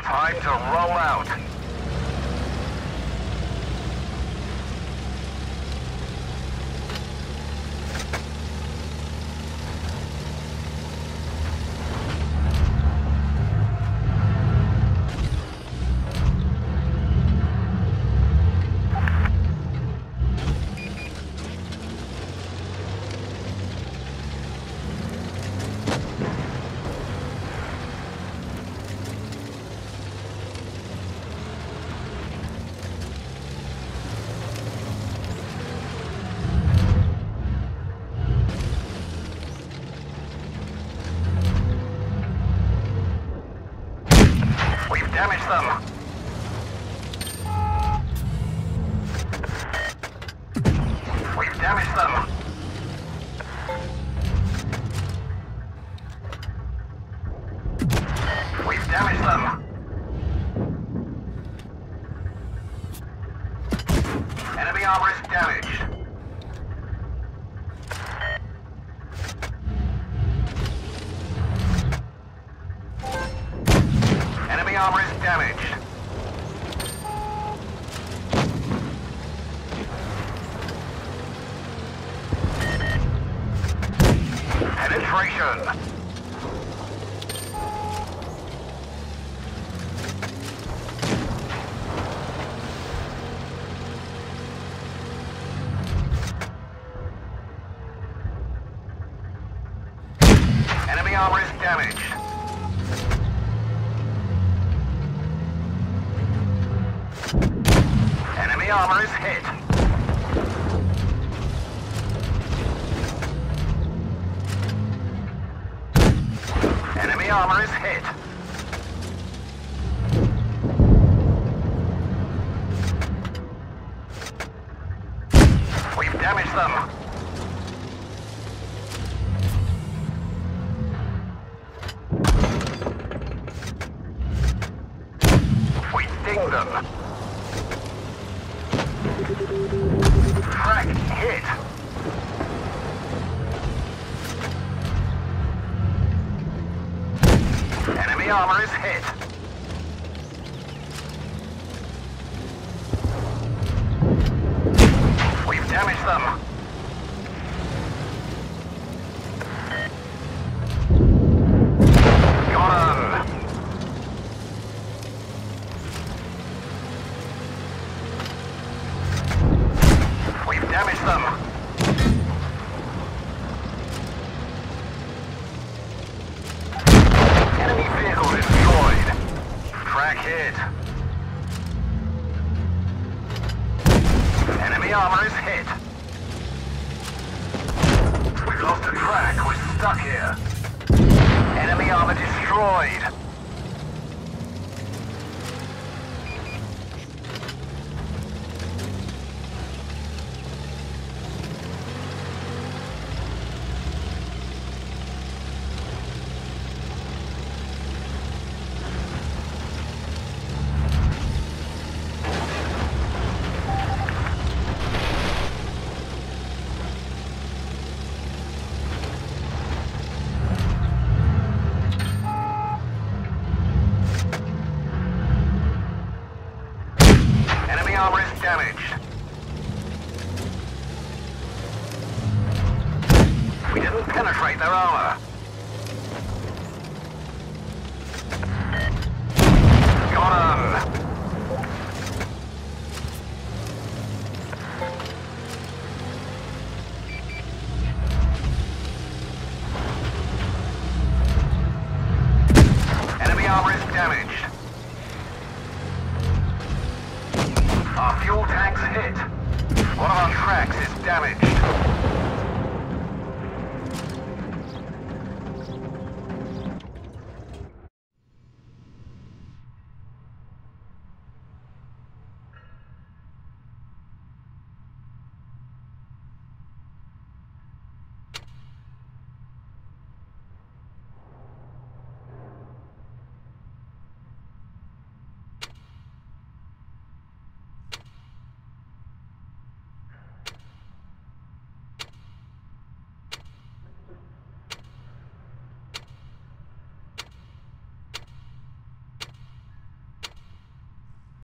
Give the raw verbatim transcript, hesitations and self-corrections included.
Time to roll out. Damage them. We've damaged them. We've damaged them. Enemy armor is damaged. Enemy armor is damaged. Penetration. Enemy armor is damaged. Enemy armor is hit. Enemy armor is hit. We've damaged them. We ding them. Frag hit. Enemy armor is hit. We've damaged them. Got him. We've damaged them. Enemy vehicle destroyed. Track hit. Enemy armor is hit. We've lost a track. We're stuck here. Enemy armor destroyed. Armor is damaged. We didn't penetrate their armor. Got him.